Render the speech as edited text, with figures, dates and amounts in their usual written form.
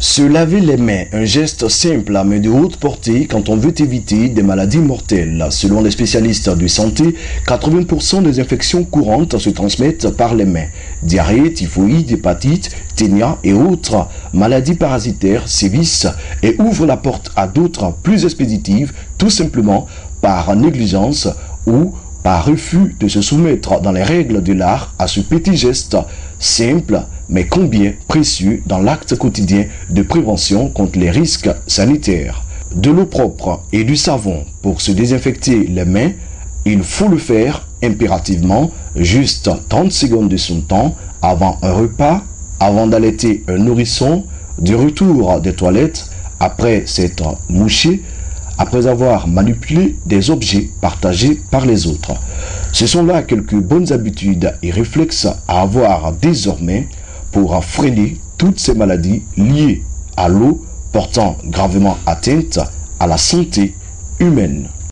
Se laver les mains, un geste simple mais de haute portée quand on veut éviter des maladies mortelles. Selon les spécialistes de santé, 80% des infections courantes se transmettent par les mains. Diarrhée, typhoïde, hépatite, ténia et autres maladies parasitaires sévissent et ouvrent la porte à d'autres plus expéditives, tout simplement par négligence ou par refus de se soumettre dans les règles de l'art à ce petit geste simple mais combien précieux dans l'acte quotidien de prévention contre les risques sanitaires. De l'eau propre et du savon pour se désinfecter les mains, il faut le faire impérativement, juste 30 secondes de son temps avant un repas, avant d'allaiter un nourrisson, du retour des toilettes, après s'être mouché, après avoir manipulé des objets partagés par les autres. Ce sont là quelques bonnes habitudes et réflexes à avoir désormais pour freiner toutes ces maladies liées à l'eau portant gravement atteinte à la santé humaine.